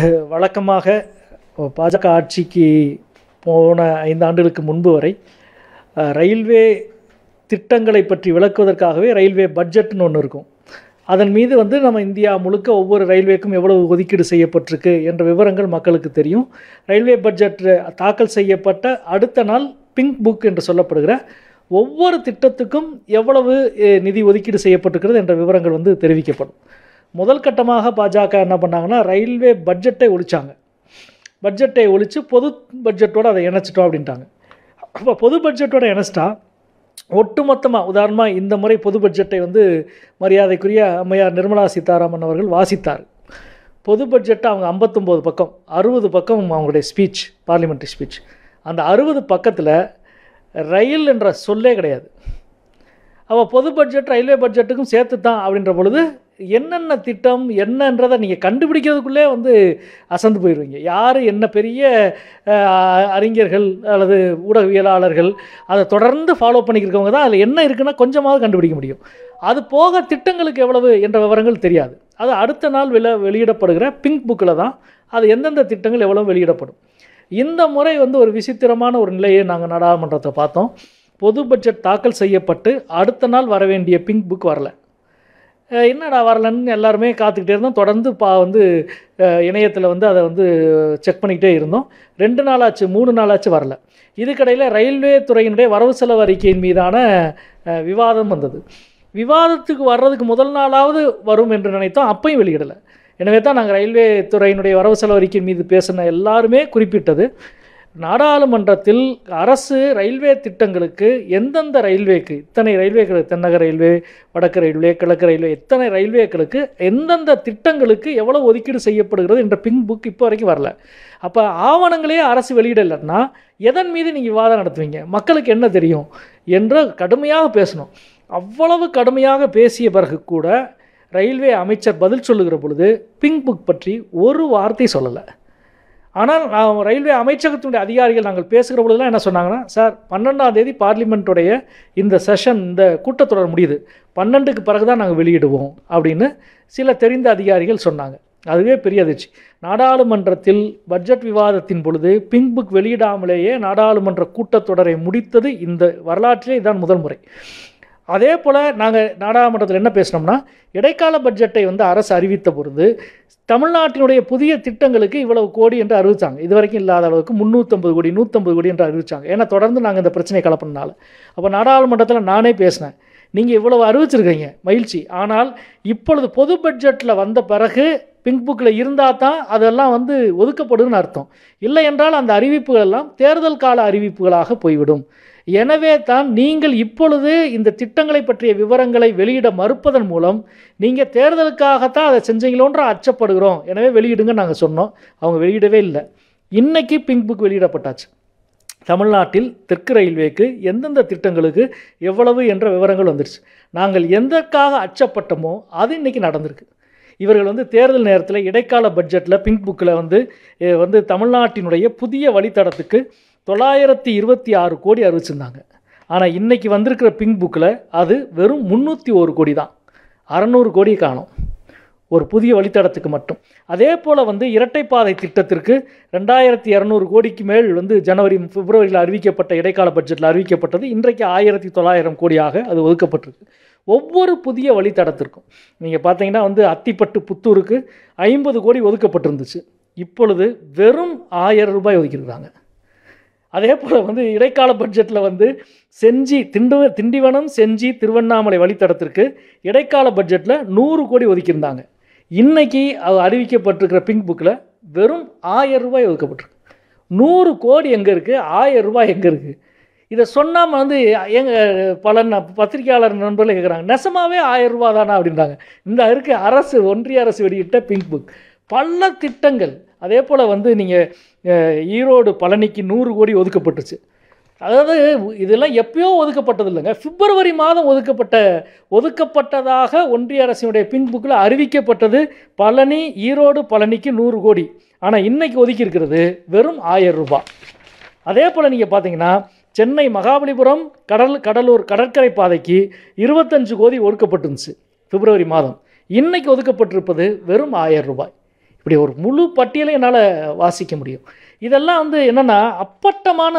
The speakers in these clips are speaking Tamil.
வழக்கமாக பாஜக ஆட்சிக்கு போன 5 ஆண்டுகளுக்கு முன்பு வரை ரயில்வே திட்டங்களை பற்றி விளக்குவதற்காகவே ரயில்வே பட்ஜெட்னு ஒன்று இருக்கும். அதன் மீது நம்ம இந்தியா முழுக்க ஒவ்வொரு ரயில்வேக்கும் எவ்வளவு ஒதுக்கீடு செய்யப்பட்டிருக்கு என்ற விவரங்கள் மக்களுக்கு தெரியும். ரயில்வே பட்ஜெட் தாக்கல் செய்யப்பட்ட அடுத்த நாள் பிங்க் புக் என்று சொல்லப்படுகிற ஒவ்வொரு திட்டத்துக்கும் எவ்வளவு நிதி ஒதுக்கீடு செய்யப்பட்டிருக்கிறது என்ற விவரங்கள் தெரிவிக்கப்படும். முதல் கட்டமாக பாஜக என்ன பண்ணாங்கன்னா, ரயில்வே பட்ஜெட்டை ஒழிச்சாங்க. பட்ஜெட்டை ஒழித்து பொது பட்ஜெட்டோடு அதை இணைச்சிட்டோம் அப்படின்ட்டாங்க. அப்போ பொது பட்ஜெட்டோடு இணைச்சிட்டா ஒட்டுமொத்தமாக, உதாரணமாக இந்த முறை பொது பட்ஜெட்டை மரியாதைக்குரிய அம்மையார் நிர்மலா சீதாராமன் அவர்கள் வாசித்தார். பொது பட்ஜெட்டை அவங்க 59 பக்கம், 60 பக்கம் அவங்களுடைய ஸ்பீச், பார்லிமெண்ட்ரி ஸ்பீச். அந்த 60 பக்கத்தில் ரயில் என்ற சொல்லே கிடையாது. அப்போ பொது பட்ஜெட் ரயில்வே பட்ஜெட்டுக்கும் சேர்த்து தான் அப்படின்ற பொழுது என்னென்ன திட்டம் என்னன்றதை நீங்கள் கண்டுபிடிக்கிறதுக்குள்ளே அசந்து போயிடுவீங்க. யார் என்ன பெரிய அறிஞர்கள் அல்லது ஊடகவியலாளர்கள் அதை தொடர்ந்து ஃபாலோ பண்ணிக்கிறவங்க தான் அதில் என்ன இருக்குன்னா கொஞ்சமாவது கண்டுபிடிக்க முடியும். அது போக திட்டங்களுக்கு எவ்வளவு என்ற விவரங்கள் தெரியாது. அது அடுத்த நாள் வெளியிடப்படுகிற பிங்க் புக்கில் தான் அது எந்தெந்த திட்டங்கள் எவ்வளோ வெளியிடப்படும். இந்த முறை ஒரு விசித்திரமான ஒரு நிலையை நாங்கள் நாடாளுமன்றத்தை பார்த்தோம். பொது பட்ஜெட் தாக்கல் செய்யப்பட்டு அடுத்த நாள் வர வேண்டிய பிங்க் புக் வரல. என்னடா வரலன்னு எல்லாருமே காத்துக்கிட்டே இருந்தோம். தொடர்ந்து இணையத்தில் அதை செக் பண்ணிக்கிட்டே இருந்தோம். 2 நாளாச்சு 3 நாளாச்சு வரல. இதுக்கடையில் ரயில்வே துறையினுடைய வரவு செலவு அறிக்கையின் மீதான விவாதம் வந்தது. விவாதத்துக்கு வர்றதுக்கு முதல் நாளாவது வரும் என்று நினைத்தோம். அப்பையும் வெளியிடலை. எனவே தான் நாங்கள் ரயில்வே துறையினுடைய வரவு செலவு அறிக்கையின் மீது பேசின எல்லாருமே குறிப்பிட்டது, நாடாளுமன்றத்தில் அரசு ரயில்வே திட்டங்களுக்கு எந்தெந்த ரயில்வேக்கு, இத்தனை ரயில்வேக்களுக்கு, தென்னக ரயில்வே, வடக்கு ரயில்வே, கிழக்கு ரயில்வே, இத்தனை ரயில்வேக்களுக்கு எந்தெந்த திட்டங்களுக்கு எவ்வளோ ஒதுக்கீடு செய்யப்படுகிறது என்ற பிங்க் புக் இப்போ வரைக்கும் வரல. அப்போ ஆவணங்களே அரசு வெளியிடலைன்னா எதன் மீது நீங்கள் விவாதம் நடத்துவீங்க? மக்களுக்கு என்ன தெரியும் என்று கடுமையாக பேசணும். அவ்வளவு கடுமையாக பேசிய பிறகு கூட ரயில்வே அமைச்சர் பதில் சொல்லுகிற பொழுது பிங்க் புக் பற்றி ஒரு வார்த்தை சொல்லலை. ஆனால் ரயில்வே அமைச்சகத்தினுடைய அதிகாரிகள் நாங்கள் பேசுகிற பொழுதுலாம் என்ன சொன்னாங்கன்னா, சார் 12ஆம் தேதி பார்லிமெண்ட்டுடைய இந்த செஷன், இந்த கூட்டத்தொடர் முடியுது, 12க்கு பிறகு தான் நாங்கள் வெளியிடுவோம் அப்படின்னு சில தெரிந்த அதிகாரிகள் சொன்னாங்க. அதுவே பெரிய அதிர்ச்சி. நாடாளுமன்றத்தில் பட்ஜெட் விவாதத்தின் பொழுது பிங்க் புக் வெளியிடாமலேயே நாடாளுமன்ற கூட்டத்தொடரை முடித்தது இந்த வரலாற்றிலே இதுதான் முதல் முறை. அதே போல் நாங்கள் நாடாளுமன்றத்தில் என்ன பேசினோம்னா, இடைக்கால பட்ஜெட்டை அரசு அறிவித்த பொழுது தமிழ்நாட்டினுடைய புதிய திட்டங்களுக்கு இவ்வளவு கோடி என்று அறிவித்தாங்க. இது வரைக்கும் இல்லாத அளவுக்கு 350 கோடி 150 கோடி என்று அறிவித்தாங்க. ஏன்னா தொடர்ந்து நாங்கள் இந்த பிரச்சனையை கலப்பினால. அப்போ நாடாளுமன்றத்தில் நானே பேசினேன், நீங்கள் இவ்வளவு அறிவிச்சிருக்கீங்க மகிழ்ச்சி, ஆனால் இப்பொழுது பொது பட்ஜெட்டில் வந்த பிறகு பிங்க் புக்கில் இருந்தால் தான் அதெல்லாம் ஒதுக்கப்படுதுன்னு அர்த்தம். இல்லை என்றால் அந்த அறிவிப்புகள் எல்லாம் தேர்தல் கால அறிவிப்புகளாக போய்விடும். எனவே தான் நீங்கள் இப்பொழுது இந்த திட்டங்களை பற்றிய விவரங்களை வெளியிட மறுப்பதன் மூலம் நீங்கள் தேர்தலுக்காகத்தான் அதை செஞ்சீங்களோன்ற அச்சப்படுகிறோம், எனவே வெளியிடுங்க நாங்கள் சொன்னோம். அவங்க வெளியிடவே இல்லை. இன்றைக்கி பிங்க் புக் வெளியிடப்பட்டாச்சு. தமிழ்நாட்டில் தெற்கு ரயில்வேக்கு எந்தெந்த திட்டங்களுக்கு எவ்வளவு என்ற விவரங்கள் வந்துடுச்சு. நாங்கள் எதற்காக அச்சப்பட்டோமோ அது இன்றைக்கி நடந்திருக்கு. இவர்கள் தேர்தல் நேரத்தில் இடைக்கால பட்ஜெட்டில் பிங்க் புக்கில் தமிழ்நாட்டினுடைய புதிய வழித்தடத்துக்கு 926 கோடி அறிவிச்சிருந்தாங்க. ஆனால் இன்றைக்கி வந்திருக்கிற பிங்க் புக்கில் அது வெறும் 301 கோடி தான். 600 கோடி காணும் ஒரு புதிய வழித்தடத்துக்கு மட்டும். அதே போல் இரட்டைப்பாதை திட்டத்திற்கு 2200 கோடிக்கு மேல் ஜனவரி பிப்ரவரியில் அறிவிக்கப்பட்ட இடைக்கால பட்ஜெட்டில் அறிவிக்கப்பட்டது. இன்றைக்கு 1900 கோடியாக அது ஒதுக்கப்பட்டிருக்கு. ஒவ்வொரு புதிய வழித்தடத்திற்கும் நீங்கள் பார்த்தீங்கன்னா அத்திப்பட்டு புத்தூருக்கு 50 கோடி ஒதுக்கப்பட்டிருந்துச்சு. இப்பொழுது வெறும் 1000 ரூபாய் ஒதுக்கியிருக்காங்க. அதே போல் இடைக்கால பட்ஜெட்டில் செஞ்சி திண்டிவனம் செஞ்சி திருவண்ணாமலை வழித்தடத்திற்கு இடைக்கால பட்ஜெட்டில் 100 கோடி ஒதுக்கியிருந்தாங்க. இன்றைக்கி அது அறிவிக்கப்பட்டிருக்கிற பிங்க் புக்கில் வெறும் 1000 ரூபாய் ஒதுக்கப்பட்டிருக்கு. 100 கோடி எங்கே இருக்குது, 1000 ரூபாய் எங்கே இருக்குது? இதை சொன்னாமல் எங்கள் பல பத்திரிகையாளர் நண்பர்கள் கேட்குறாங்க, நெசமாகவே 1000 ரூபா தானா அப்படின்றாங்க. இந்த இருக்குது அரசு, ஒன்றிய அரசு வெளியிட்ட பிங்க் புக், பல திட்டங்கள். அதே போல் நீங்கள் ஈரோடு பழனிக்கு 100 கோடி ஒதுக்கப்பட்டுச்சு. அதாவது இதெல்லாம் எப்பயோ ஒதுக்கப்பட்டது இல்லைங்க, பிப்ரவரி மாதம் ஒதுக்கப்பட்டதாக ஒன்றிய அரசினுடைய பிங்க் புக்கில் அறிவிக்கப்பட்டது. பழனி, ஈரோடு பழனிக்கு 100 கோடி. ஆனால் இன்றைக்கி ஒதுக்கி இருக்கிறது வெறும் 1000 ரூபாய். அதே போல் நீங்கள் பார்த்தீங்கன்னா சென்னை மகாபலிபுரம் கடலூர் கடற்கரை பாதைக்கு 25 கோடி ஒதுக்கப்பட்டுருந்துச்சு பிப்ரவரி மாதம். இன்றைக்கி ஒதுக்கப்பட்டிருப்பது வெறும் 1000 ரூபாய். இப்படி ஒரு முழு பட்டியலை என்னால் வாசிக்க முடியும். இதெல்லாம் வந்து என்னென்னா அப்பட்டமான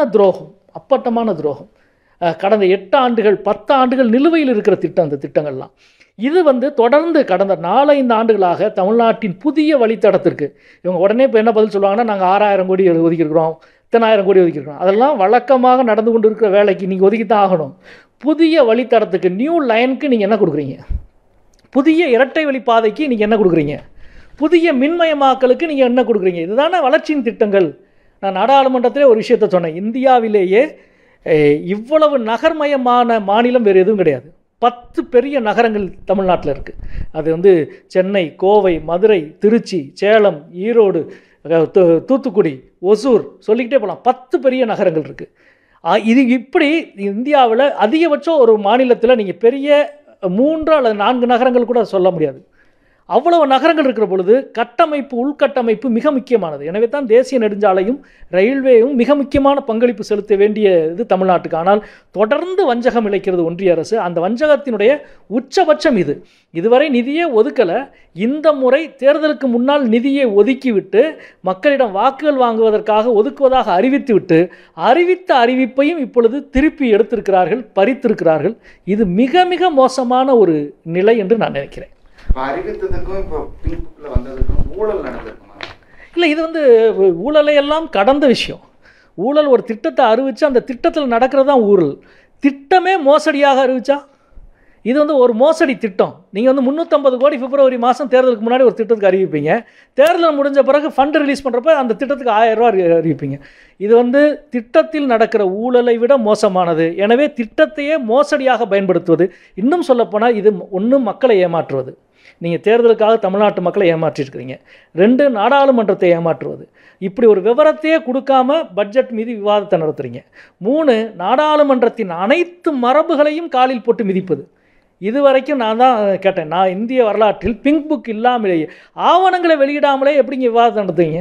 துரோகம். கடந்த 8 ஆண்டுகள் 10 ஆண்டுகள் நிலுவையில் இருக்கிற திட்டம். அந்த திட்டங்கள்லாம் இது வந்து தொடர்ந்து கடந்த 4-5 ஆண்டுகளாக தமிழ்நாட்டின் புதிய வழித்தடத்திற்கு இவங்க உடனே இப்போ என்ன பதில் சொல்லுவாங்கன்னா, நாங்கள் 6000 கோடி ஒதுக்கியிருக்கிறோம், 1000 கோடி ஒதுக்கியிருக்கிறோம். அதெல்லாம் வழக்கமாக நடந்து கொண்டு இருக்கிற வேலைக்கு நீங்கள் ஒதுக்கித்தான் ஆகணும். புதிய வழித்தடத்துக்கு, நியூ லைனுக்கு நீங்கள் என்ன கொடுக்குறீங்க? புதிய இரட்டை வழி பாதைக்கு நீங்கள் என்ன கொடுக்குறீங்க? புதிய மின்மயமாக்கலுக்கு நீங்கள் என்ன கொடுக்குறீங்க? இதுதானே வளர்ச்சியின் திட்டங்கள். நான் நாடாளுமன்றத்திலே ஒரு விஷயத்தை சொன்னேன். இந்தியாவிலேயே இவ்வளவு நகர்மயமான மாநிலம் வேறு எதுவும் கிடையாது. 10 பெரிய நகரங்கள் தமிழ்நாட்டில் இருக்குது. அது வந்து சென்னை, கோவை, மதுரை, திருச்சி, சேலம், ஈரோடு, தூத்துக்குடி, ஒசூர், சொல்லிக்கிட்டே போகலாம். 10 பெரிய நகரங்கள் இருக்குது. இது இப்படி இந்தியாவில் அதிகபட்சம் ஒரு மாநிலத்தில் நீங்கள் பெரிய 3 அல்லது 4 நகரங்கள் கூட சொல்ல முடியாது. அவ்வளவு நகரங்கள் இருக்கிற பொழுது கட்டமைப்பு, உள்கட்டமைப்பு மிக முக்கியமானது. எனவே தான் தேசிய நெடுஞ்சாலையும் ரயில்வேயும் மிக முக்கியமான பங்களிப்பு செலுத்த வேண்டிய இது தமிழ்நாட்டுக்கு. ஆனால் தொடர்ந்து வஞ்சகம் இழைக்கிறது ஒன்றிய அரசு. அந்த வஞ்சகத்தினுடைய உச்சபட்சம் இது. இதுவரை நிதியே ஒதுக்கலை. இந்த முறை தேர்தலுக்கு முன்னால் நிதியை ஒதுக்கிவிட்டு மக்களிடம் வாக்குகள் வாங்குவதற்காக ஒதுக்குவதாக அறிவித்துவிட்டு அறிவித்த அறிவிப்பையும் இப்பொழுது திருப்பி எடுத்திருக்கிறார்கள், பறித்திருக்கிறார்கள். இது மிக மிக மோசமான ஒரு நிலை என்று நான் நினைக்கிறேன். அறிவித்ததுக்கும் இப்போ பிங்க்ல வந்ததுக்கும் ஊழல் நடந்திருக்குமா? இல்லை, இது வந்து ஊழலை எல்லாம் கடந்த விஷயம். ஊழல் ஒரு திட்டத்தை அறிவித்து அந்த திட்டத்தில் நடக்கிறது தான் ஊழல். திட்டமே மோசடியாக அறிவிச்சா இது வந்து ஒரு மோசடி திட்டம். நீங்கள் வந்து 350 கோடி பிப்ரவரி மாதம் தேர்தலுக்கு முன்னாடி ஒரு திட்டத்துக்கு அறிவிப்பீங்க. தேர்தல் முடிஞ்ச பிறகு ஃபண்டு ரிலீஸ் பண்ணுறப்ப அந்த திட்டத்துக்கு 1000 ரூபா அறிவிப்பீங்க. இது வந்து திட்டத்தில் நடக்கிற ஊழலை விட மோசமானது. எனவே திட்டத்தையே மோசடியாக பயன்படுத்துவது. இன்னும் சொல்லப்போனால் இது ஒன்று மக்களை ஏமாற்றுவது. நீங்கள் தேர்தலுக்காக தமிழ்நாட்டு மக்களை ஏமாற்றிருக்கிறீங்க. 2 நாடாளுமன்றத்தை ஏமாற்றுவது. இப்படி ஒரு விவரத்தையே கொடுக்காம பட்ஜெட் மீது விவாதத்தை நடத்துகிறீங்க. 3 நாடாளுமன்றத்தின் அனைத்து மரபுகளையும் காலில் போட்டு மிதிப்பது. இதுவரைக்கும் நான் தான் கேட்டேன், நான் இந்திய வரலாற்றில் பிங்க் புக் இல்லாமலேயே ஆவணங்களை வெளியிடாமலே எப்படிங்க விவாதம் நடத்துவீங்க?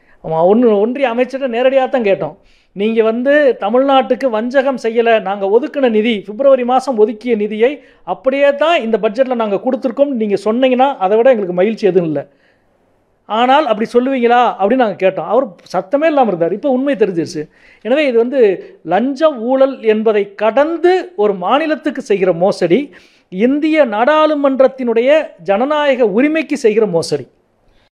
ஒன்றிய அமைச்சர்கிட்ட நேரடியாக தான் கேட்டோம். நீங்கள் வந்து தமிழ்நாட்டுக்கு வஞ்சகம் செய்யலை, நாங்கள் ஒதுக்கின நிதி, பிப்ரவரி மாதம் ஒதுக்கிய நிதியை அப்படியே தான் இந்த பட்ஜெட்டில் நாங்கள் கொடுத்துருக்கோம் நீங்கள் சொன்னீங்கன்னா அதை விட எங்களுக்கு மகிழ்ச்சி எதுவும் இல்லை. ஆனால் அப்படி சொல்லுவீங்களா அப்படின்னு நாங்கள் கேட்டோம். அவர் சத்தமே இல்லாமல் இருந்தார். இப்போ உண்மை தெரிஞ்சிருச்சு. எனவே இது வந்து லஞ்ச ஊழல் என்பதை கடந்து ஒரு மாநிலத்துக்கு செய்கிற மோசடி, இந்திய நாடாளுமன்றத்தினுடைய ஜனநாயக உரிமைக்கு செய்கிற மோசடி.